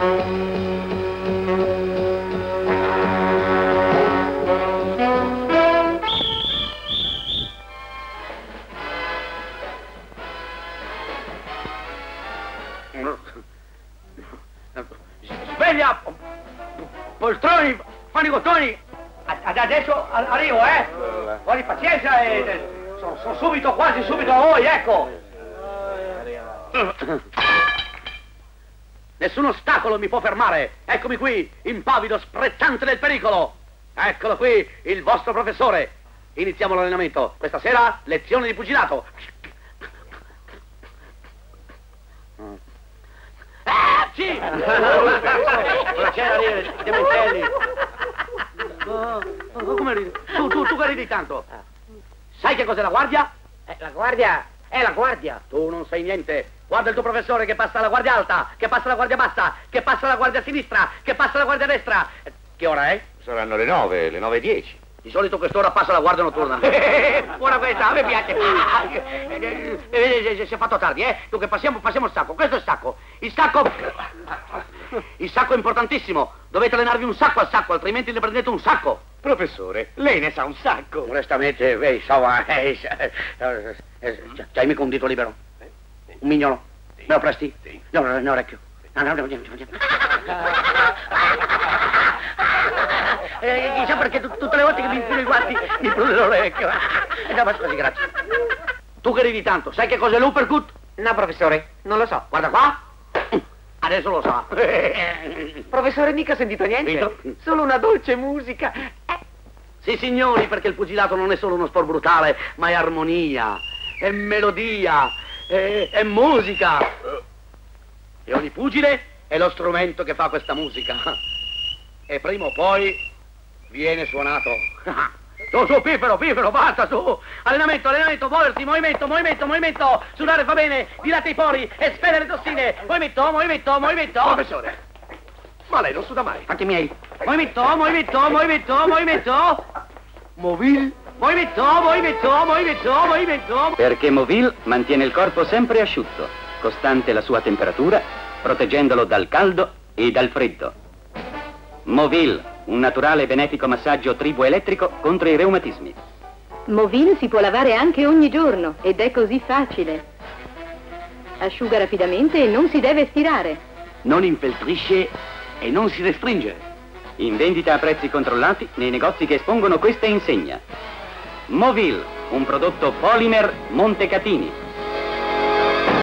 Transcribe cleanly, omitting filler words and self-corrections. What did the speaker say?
Sveglia! Poltroni, fanigottoni! Adesso arrivo, eh! Buoni pazienza e sono subito, quasi subito a voi, ecco! Nessun ostacolo mi può fermare! Eccomi qui, impavido, sprezzante del pericolo! Eccolo qui, il vostro professore! Iniziamo l'allenamento. Questa sera, lezione di pugilato. Sì! Buonasera, Dementelli! Come ridi? Tu che ridi tanto? Sai che cos'è la guardia? La guardia è la guardia. Tu non sai niente. Guarda il tuo professore che passa la guardia alta, che passa la guardia bassa, che passa la guardia sinistra, che passa la guardia destra. Che ora è? Saranno le 9, le 9:10. Di solito quest'ora passa la guardia notturna. Buona questa, a me piace. Si è fatto tardi, eh? Dunque passiamo il sacco. Questo è il sacco. Il sacco è importantissimo. Dovete allenarvi un sacco al sacco, altrimenti ne prendete un sacco. Professore, lei ne sa un sacco. Onestamente, c'hai mica un dito libero? Un mignolo? Me lo presti? Sì. No, orecchio. Chissà perché tutte le volte che mi infilo i guanti mi prude l'orecchio. Ma scusi, grazie. Tu che ridi tanto, sai che cos'è l'uppercut? No, professore, non lo so. Guarda qua. Adesso lo sa. Professore, mica ho sentito niente. Solo una dolce musica. Sì, signori, perché il pugilato non è solo uno sport brutale, ma è armonia, è melodia, è musica. E ogni pugile è lo strumento che fa questa musica. E prima o poi viene suonato. Su, piffero, basta, su. Allenamento, muoversi, movimento. Sudare fa bene, dilata i pori, espelle le tossine. Movimento. Professore, ma lei non suda mai. Fatti miei. Movimento. Movimento. Perché Movil mantiene il corpo sempre asciutto, costante la sua temperatura, proteggendolo dal caldo e dal freddo. Movil, un naturale e benefico massaggio triboelettrico contro i reumatismi. Movil si può lavare anche ogni giorno ed è così facile. Asciuga rapidamente e non si deve stirare. Non infeltrisce e non si restringe. In vendita a prezzi controllati nei negozi che espongono questa insegna. Movil, un prodotto Polymer Montecatini.